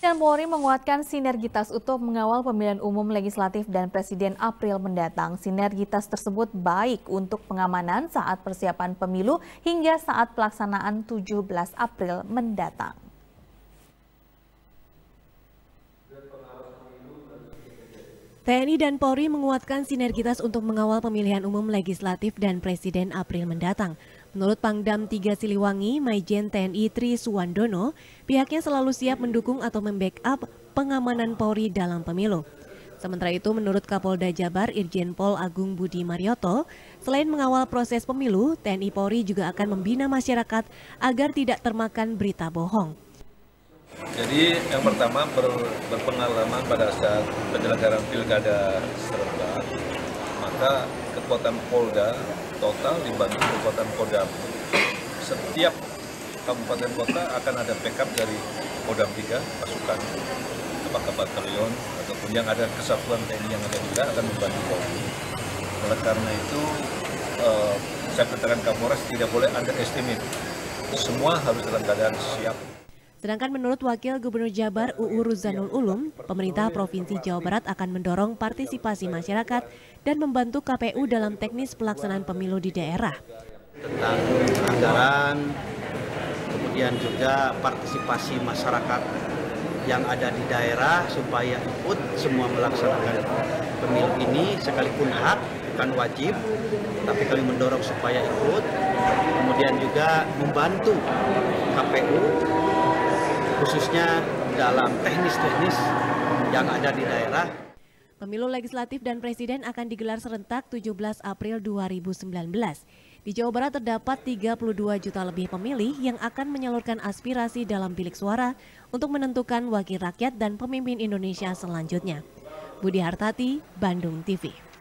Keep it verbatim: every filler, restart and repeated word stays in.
Dan Polri menguatkan sinergitas untuk mengawal pemilihan umum legislatif dan presiden April mendatang. Sinergitas tersebut baik untuk pengamanan saat persiapan pemilu hingga saat pelaksanaan tujuh belas April mendatang. T N I dan Polri menguatkan sinergitas untuk mengawal pemilihan umum legislatif dan presiden April mendatang. Menurut Pangdam tiga Siliwangi, Maijen T N I Tri Suwandono, pihaknya selalu siap mendukung atau membackup pengamanan Polri dalam pemilu. Sementara itu, menurut Kapolda Jabar Irjen Pol Agung Budi Marioto, selain mengawal proses pemilu, T N I Polri juga akan membina masyarakat agar tidak termakan berita bohong. Jadi yang pertama ber, berpengalaman pada saat penyelenggaraan pilkada serentak, maka kekuatan Polda total dibantu kekuatan Kodam. Setiap kabupaten kota akan ada backup dari Kodam tiga, pasukan, apakah batalion, ataupun yang ada kesatuan T N I yang ada juga akan membantu Polri. Oleh karena itu, eh, saya katakan Kapolres tidak boleh underestimate. Semua harus dalam keadaan siap. Sedangkan menurut Wakil Gubernur Jabar U U Ruzanul Ulum, pemerintah Provinsi Jawa Barat akan mendorong partisipasi masyarakat dan membantu K P U dalam teknis pelaksanaan pemilu di daerah. Tentang anggaran, kemudian juga partisipasi masyarakat yang ada di daerah supaya ikut semua melaksanakan pemilu ini, sekalipun hak, bukan wajib, tapi kami mendorong supaya ikut. Kemudian juga membantu K P U, khususnya dalam teknis-teknis yang ada di daerah. Pemilu legislatif dan presiden akan digelar serentak tujuh belas April dua ribu sembilan belas. Di Jawa Barat terdapat tiga puluh dua juta lebih pemilih yang akan menyalurkan aspirasi dalam bilik suara untuk menentukan wakil rakyat dan pemimpin Indonesia selanjutnya. Budi Hartati, Bandung T V.